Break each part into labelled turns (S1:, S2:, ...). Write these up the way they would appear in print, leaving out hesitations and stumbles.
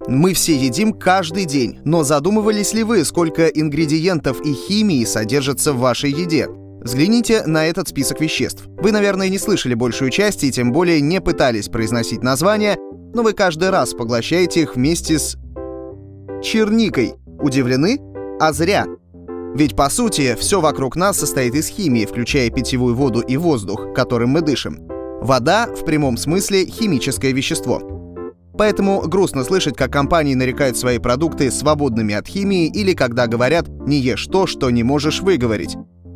S1: Мы все едим каждый день, но задумывались ли вы, сколько ингредиентов и химии содержится в вашей еде? Взгляните на этот список веществ. Вы, наверное, не слышали большую часть и тем более не пытались произносить названия, но вы каждый раз поглощаете их вместе с черникой. Удивлены? А зря. Ведь, по сути, все вокруг нас состоит из химии, включая питьевую воду и воздух, которым мы дышим. Вода, в прямом смысле, химическое вещество. Поэтому грустно слышать, как компании нарекают свои продукты свободными от химии или когда говорят «не ешь то, что не можешь выговорить».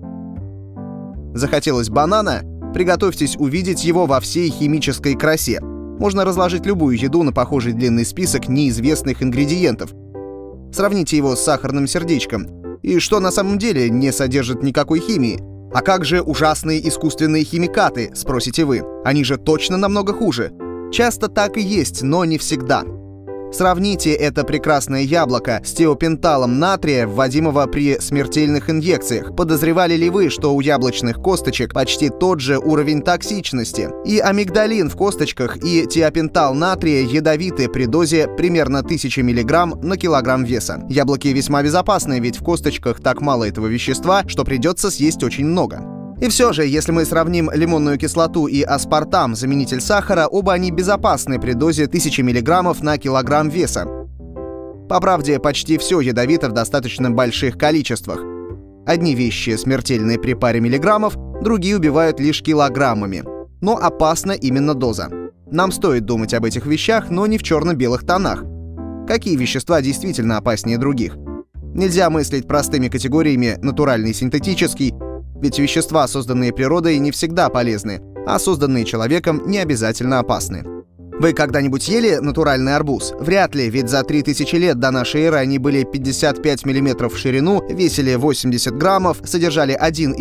S1: Захотелось банана? Приготовьтесь увидеть его во всей химической красе. Можно разложить любую еду на похожий длинный список неизвестных ингредиентов. Сравните его с сахарным сердечком. И что на самом деле не содержит никакой химии? А как же ужасные искусственные химикаты, спросите вы? Они же точно намного хуже. Часто так и есть, но не всегда. Сравните это прекрасное яблоко с тиопенталом натрия, вводимого при смертельных инъекциях. Подозревали ли вы, что у яблочных косточек почти тот же уровень токсичности? И амигдалин в косточках, и тиопентал натрия ядовиты при дозе примерно 1000 мг на килограмм веса. Яблоки весьма безопасны, ведь в косточках так мало этого вещества, что придется съесть очень много. И все же, если мы сравним лимонную кислоту и аспартам, заменитель сахара, оба они безопасны при дозе 1000 мг на килограмм веса. По правде, почти все ядовито в достаточно больших количествах. Одни вещи смертельные при паре миллиграммов, другие убивают лишь килограммами. Но опасна именно доза. Нам стоит думать об этих вещах, но не в черно-белых тонах. Какие вещества действительно опаснее других? Нельзя мыслить простыми категориями натуральный и синтетический, ведь вещества, созданные природой, не всегда полезны, а созданные человеком не обязательно опасны. Вы когда-нибудь ели натуральный арбуз? Вряд ли, ведь за 3000 лет до нашей эры они были 55 мм в ширину, весили 80 граммов, содержали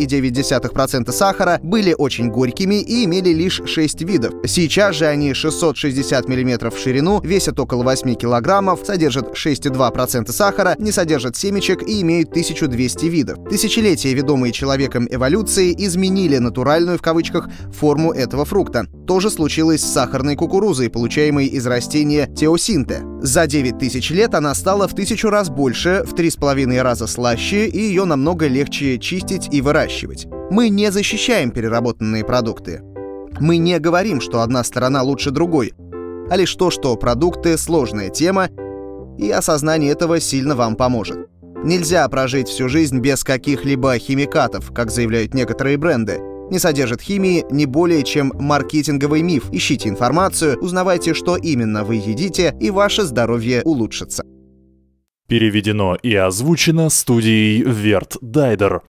S1: 1,9% сахара, были очень горькими и имели лишь 6 видов. Сейчас же они 660 мм в ширину, весят около 8 килограммов, содержат 6,2% сахара, не содержат семечек и имеют 1200 видов. Тысячелетия, ведомые человеком эволюцией, изменили натуральную в кавычках форму этого фрукта. То же случилось с сахарной кукурузой, получаемой из растения теосинте. За 9000 лет она стала в 1000 раз больше, в 3,5 раза слаще, и ее намного легче чистить и выращивать. Мы не защищаем переработанные продукты. Мы не говорим, что одна сторона лучше другой, а лишь то, что продукты — сложная тема, и осознание этого сильно вам поможет. Нельзя прожить всю жизнь без каких-либо химикатов, как заявляют некоторые бренды. Не содержит химии не более чем маркетинговый миф. Ищите информацию, узнавайте, что именно вы едите, и ваше здоровье улучшится.
S2: Переведено и озвучено студией Верт Дайдер.